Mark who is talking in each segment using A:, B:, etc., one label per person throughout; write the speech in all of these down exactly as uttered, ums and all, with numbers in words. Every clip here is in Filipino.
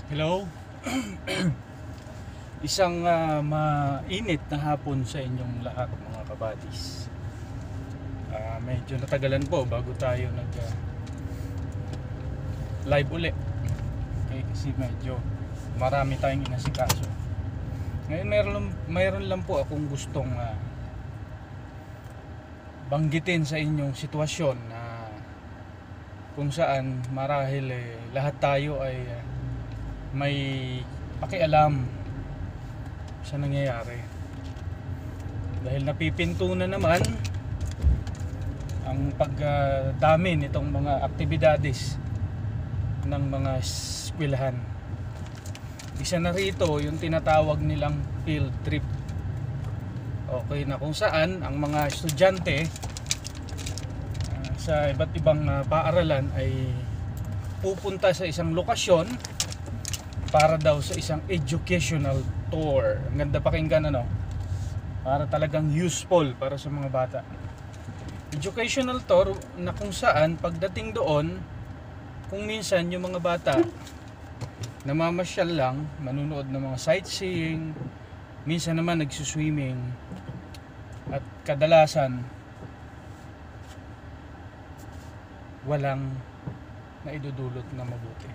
A: Hello. Isang uh, mainit na hapon sa inyong lahat mga kabadis. Uh, medyo natagalan po bago tayo nag uh, live uli. Okay, kasi medyo marami tayong inasikaso. Ngayon mayroon, mayroon lang po akong gustong uh, banggitin sa inyong sitwasyon na uh, kung saan marahil eh, lahat tayo ay uh, may pakialam sa nangyayari dahil napipinto na naman ang pagdami uh, nitong mga aktibidades ng mga eskwelahan. Isa na rito yung tinatawag nilang field trip, okay, na kung saan ang mga estudyante uh, sa iba't ibang uh, paaralan ay pupunta sa isang lokasyon para daw sa isang educational tour. Ang ganda pakinggan, ano? Para talagang useful para sa mga bata. Educational tour na kung saan pagdating doon, kung minsan yung mga bata namamasyal lang, manunood ng mga sightseeing, minsan naman nagsuswimming, at kadalasan walang naidudulot na mabuti.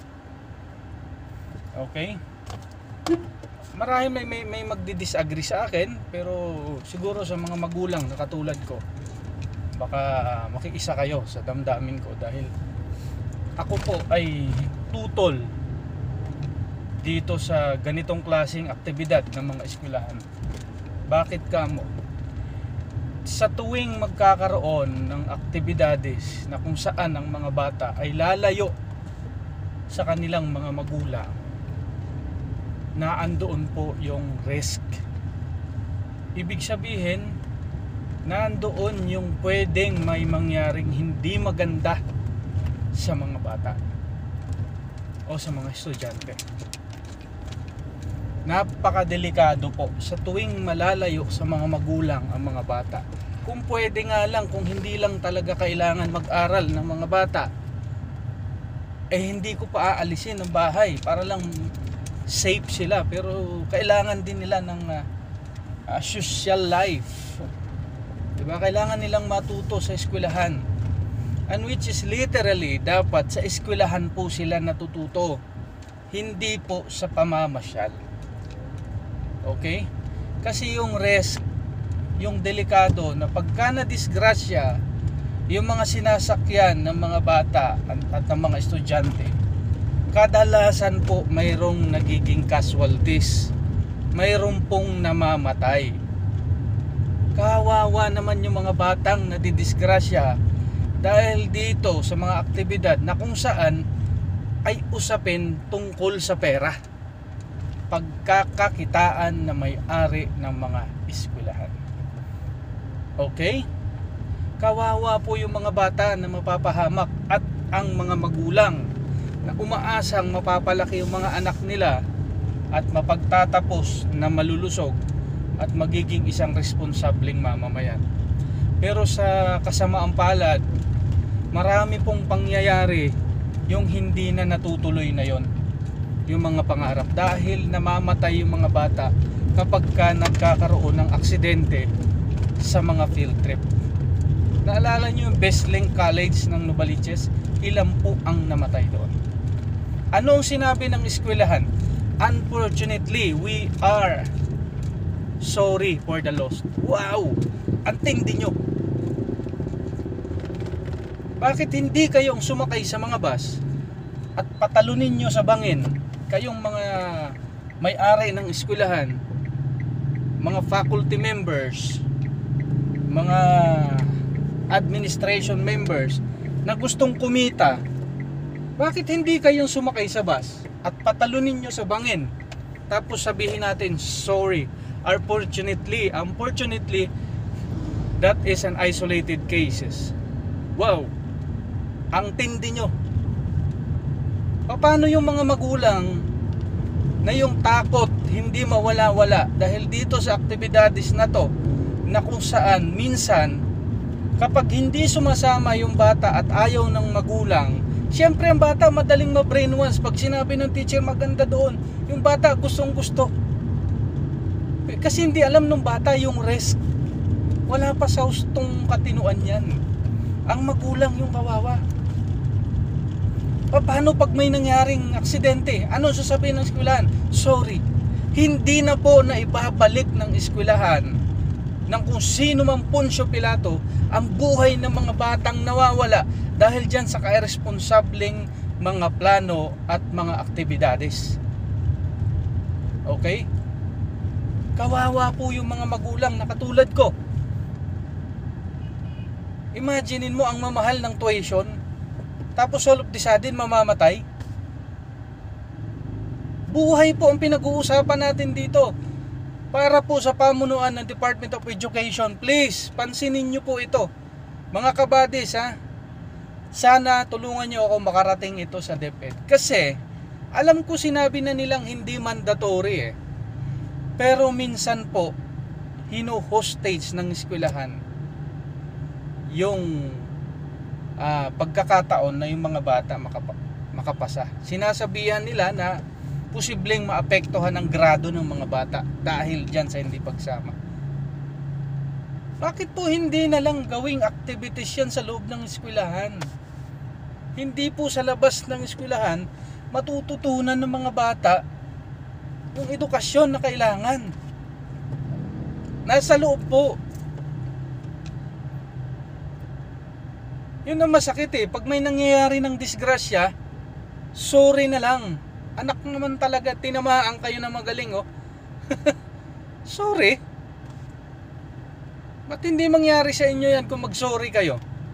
A: Okay? Marahil may, may, may magdi-disagree sa akin, pero siguro sa mga magulang na katulad ko, baka uh, makiisa kayo sa damdamin ko dahil ako po ay tutol dito sa ganitong klaseng aktibidad ng mga eskwelahan. Bakit kamo? Sa tuwing magkakaroon ng aktibidades na kung saan ang mga bata ay lalayo sa kanilang mga magulang, na andoon po yung risk. Ibig sabihin, nandoon yung pwedeng may mangyaring hindi maganda sa mga bata o sa mga estudyante. Napakadelikado po sa tuwing malalayo sa mga magulang ang mga bata. Kung pwede nga lang, kung hindi lang talaga kailangan mag-aral ng mga bata, eh hindi ko pa aalisin ng bahay para lang safe sila, pero kailangan din nila ng uh, uh, social life, diba? Kailangan nilang matuto sa eskwelahan, and which is literally dapat sa eskwelahan po sila natututo, hindi po sa pamamasyal. Okay? Kasi yung risk, yung delikado na pagka na disgrasya yung mga sinasakyan ng mga bata at ng mga estudyante, kadalasan po mayroong nagiging casualties, mayroong pong namamatay. Kawawa naman yung mga batang nadidisgrasya dahil dito sa mga aktibidad na kung saan ay usapin tungkol sa pera, pagkakakitaan na may-ari ng mga eskwelahan. Okay? Kawawa po yung mga bata na mapapahamak at ang mga magulang na umaasang mapapalaki yung mga anak nila at mapagtatapos na malulusog at magiging isang responsableng mamamayan. Pero sa kasamaang palad, marami pong pangyayari yung hindi na natutuloy na yon, yung mga pangarap, dahil namamatay yung mga bata kapag ka nagkakaroon ng aksidente sa mga field trip. Naalala nyo yung Besling College ng Novaliches? Ilan po ang namatay doon? Anong sinabi ng eskwelahan? Unfortunately, we are sorry for the loss. Wow! Ang tindi nyo. Bakit hindi kayong sumakay sa mga bus at patalunin nyo sa bangin, kayong mga may-ari ng eskwelahan, mga faculty members, mga administration members na gustong kumita, bakit hindi kayong sumakay sa bus at patalunin nyo sa bangin, tapos sabihin natin sorry? Unfortunately, unfortunately that is an isolated cases. Wow, ang tindi nyo. Paano yung mga magulang na yung takot hindi mawala-wala dahil dito sa aktibidades na to, na kung saan minsan kapag hindi sumasama yung bata at ayaw ng magulang Siyempre ang bata madaling ma-brainwash. Pag sinabi ng teacher maganda doon, yung bata gustong gusto. Kasi hindi alam ng bata yung risk. Wala pa sa hustong katinuan yan. Ang magulang yung kawawa. Paano pag may nangyaring aksidente? Ano sasabihin ng eskwelahan? Sorry. Hindi na po na ibabalik ng eskwelahan ng kung sino mang Poncio Pilato ang buhay ng mga batang nawawala dahil dyan sa kairresponsableng mga plano at mga aktibidades. Okay? Kawawa po yung mga magulang na katulad ko. Imaginein mo ang mamahal ng tuition, tapos all of the sudden mamamatay. Buhay po ang pinag-uusapan natin dito. Para po sa pamunuan ng Department of Education, please, pansinin nyo po ito. Mga kabadis, ha? Sana tulungan nyo ako makarating ito sa DepEd. Kasi, alam ko sinabi na nilang hindi mandatory eh. Pero minsan po, hino-hostage ng eskwelahan yung uh, pagkakataon na yung mga bata makapa- makapasa. Sinasabihan nila na posibleng maapektuhan ang grado ng mga bata dahil dyan sa hindi pagsama. Bakit po hindi na lang gawing activities yan sa loob ng eskwelahan? Hindi po sa labas ng eskwelahan matututunan ng mga bata yung edukasyon na kailangan. Nasa loob po. Yun ang masakit eh. Pag may nangyayari ng disgrasya, sorry na lang. Anak naman talaga, tinamaan kayo na magaling oh. Sorry. Ba't hindi mangyari sa inyo yan kung mag-sorry kayo?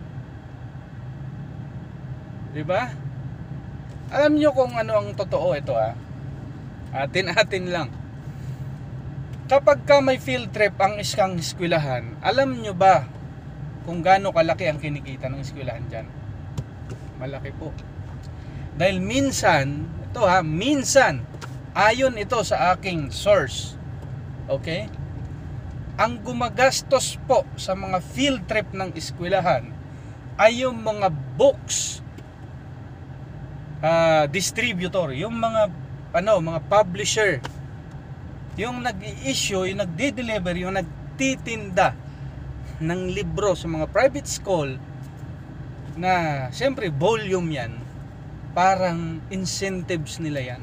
A: Diba? Alam nyo kung ano ang totoo ito ah. Atin-atin lang. Kapag ka may field trip ang iskang eskwelahan, alam nyo ba kung gaano kalaki ang kinikita ng eskwelahan dyan? Malaki po. Dahil minsan, ito ha, minsan, ayon ito sa aking source, okay? Ang gumagastos po sa mga field trip ng eskwelahan ay yung mga books uh, distributor, yung mga ano, mga publisher, yung nag-i-issue, yung nagde-deliver, yung nagtitinda ng libro sa mga private school na siyempre volume yan, parang incentives nila yan.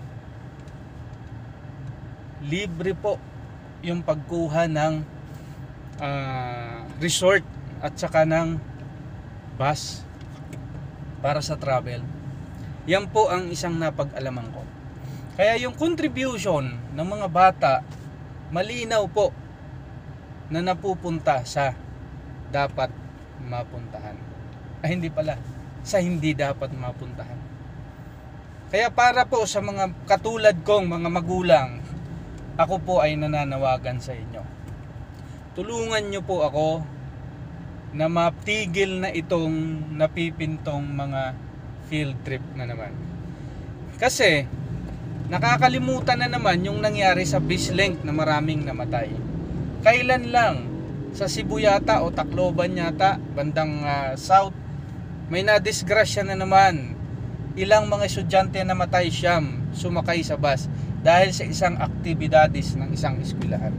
A: Libre po yung pagkuha ng uh, resort at saka ng bus para sa travel. Yan po ang isang napag-alaman ko. Kaya yung contribution ng mga bata, malinaw po na napupunta sa dapat mapuntahan. Ay hindi pala, sa hindi dapat mapuntahan. Kaya para po sa mga katulad kong mga magulang, ako po ay nananawagan sa inyo. Tulungan nyo po ako na matigil na itong napipintong mga field trip na naman. Kasi nakakalimutan na naman yung nangyari sa Bislenk na maraming namatay. Kailan lang sa Cebu yata o Tacloban yata, bandang uh, south, may nadisgrasya na naman. Ilang mga estudyante na namatay, siyam sumakay sa bus dahil sa isang aktibidades ng isang eskwelahan.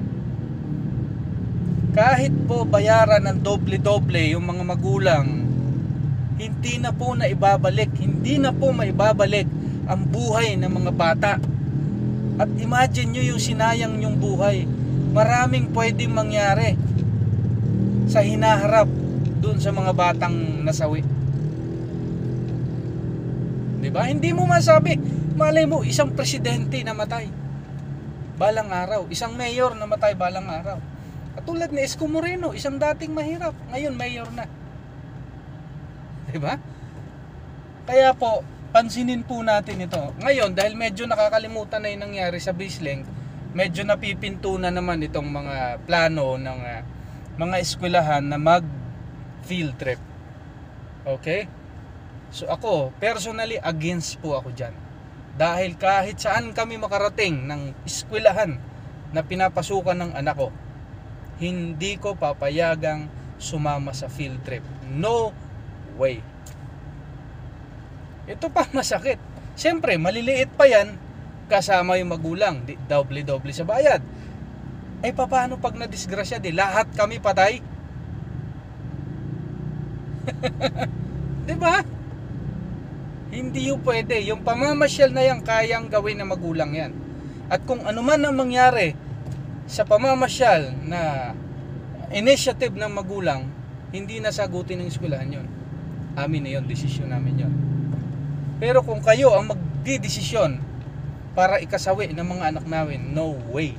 A: Kahit po bayaran ng doble-doble yung mga magulang, hindi na po na ibabalik, hindi na po maibabalik ang buhay ng mga bata. At imagine nyo yung sinayang yung buhay. Maraming pwedeng mangyari sa hinaharap dun sa mga batang nasawi. Diba? Hindi mo masabi. Malay mo, isang presidente namatay balang araw. Isang mayor namatay balang araw. Katulad ni Isko Moreno, isang dating mahirap, ngayon mayor na. Diba? Kaya po, pansinin po natin ito. Ngayon, dahil medyo nakakalimutan na yung nangyari sa Bislenk, medyo napipinto na naman itong mga plano ng uh, mga eskwelahan na mag field trip. Okay? So ako, personally, against po ako dyan. Dahil kahit saan kami makarating ng eskwelahan na pinapasukan ng anak ko, hindi ko papayagang sumama sa field trip. No way. Ito pa masakit. Siyempre, maliliit pa yan, kasama yung magulang, di, doble-doble sa bayad. Eh, paano pag nadisgrasya, di lahat kami patay? Di ba? Hindi yung pwede. Yung pamamasyal na yan, kayang gawin ng magulang yan. At kung ano man ang mangyari sa pamamasyal na initiative ng magulang, hindi nasagutin ng eskwelahan yun. Amin na yun, desisyon namin yun. Pero kung kayo ang magdidesisyon para ikasawi ng mga anak namin, no way.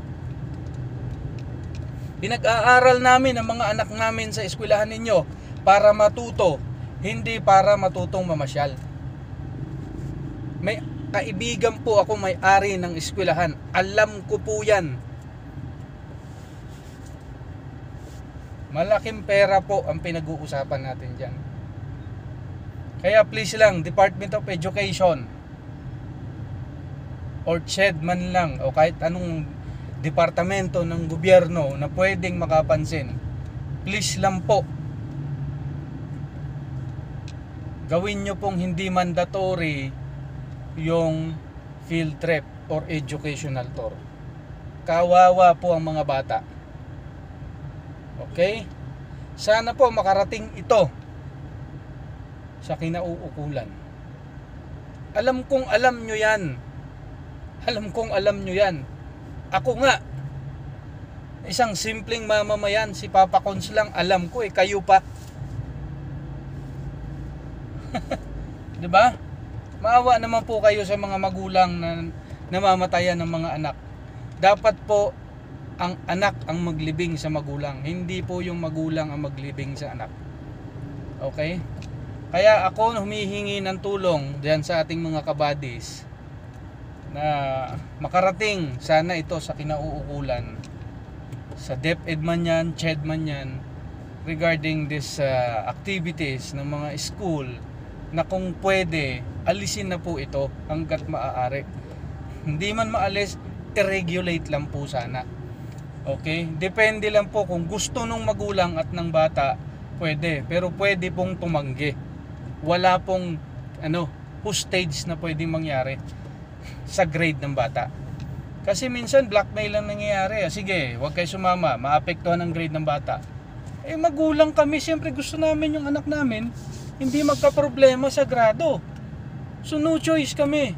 A: Pinag-aaral namin ang mga anak namin sa eskwelahan ninyo para matuto, hindi para matutong mamasyal. May kaibigan po ako may-ari ng eskwelahan. Alam ko po yan. Malaking pera po ang pinag-uusapan natin dyan. Kaya please lang, Department of Education or CHED man lang o kahit anong departamento ng gobyerno na pwedeng makapansin, please lang po, gawin nyo pong hindi mandatory yung field trip or educational tour. Kawawa po ang mga bata. Okay? Sana po makarating ito sa kinauukulan. Alam kong alam nyo yan. Alam kong alam nyo yan. Ako nga, isang simpleng mamamayan, si Papa Cons lang, alam ko eh, kayo pa. Diba? Maawa naman po kayo sa mga magulang na namamatayan ng mga anak. Dapat po ang anak ang maglibing sa magulang, hindi po yung magulang ang maglibing sa anak. Okay? Kaya ako humihingi ng tulong diyan sa ating mga kabadis na makarating sana ito sa kinauukulan, sa DepEd man yan, CHED man yan, regarding this uh, activities ng mga school, na kung pwede alisin na po ito hanggat maaari. Hindi man maalis, i-regulate lang po sana. Okay? Depende lang po kung gusto nung magulang at ng bata, pwede. Pero pwede pong tumanggi. Wala pong ano, hostage na pwedeng mangyari sa grade ng bata. Kasi minsan blackmail lang nangyayari. Sige, huwag kayo sumama, maapektuhan ang grade ng bata. Eh magulang kami, siyempre gusto namin yung anak namin hindi magka-problema sa grado. So no choice kami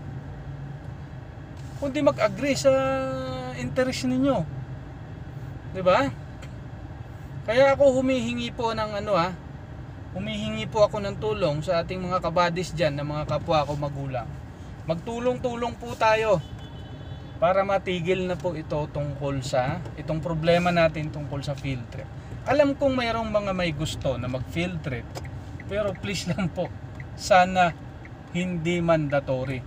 A: kundi mag-agree sa interest ninyo. 'Di ba? Kaya ako humihingi po ng ano ha, humihingi po ako ng tulong sa ating mga kabadis dyan, na mga kapwa ko magulang. Magtulong-tulong po tayo para matigil na po ito tungkol sa itong problema natin tungkol sa field trip. Alam kong mayroong mga may gusto na mag field trip, pero please lang po, sana hindi mandatory.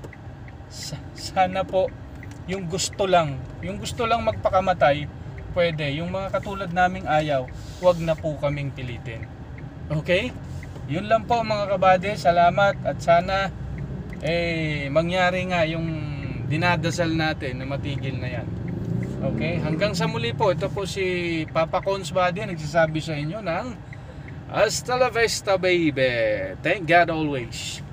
A: Sana po yung gusto lang, yung gusto lang magpakamatay, pwede. Yung mga katulad naming ayaw, wag na po kaming pilitin. Okay? Yun lang po mga kabady. Salamat at sana eh mangyari nga yung dinadasal natin na matigil na yan. Okay? Hanggang sa muli po, ito po si Papa Cons Body nagsasabi sa inyo ng hasta la vista baby. Thank God always.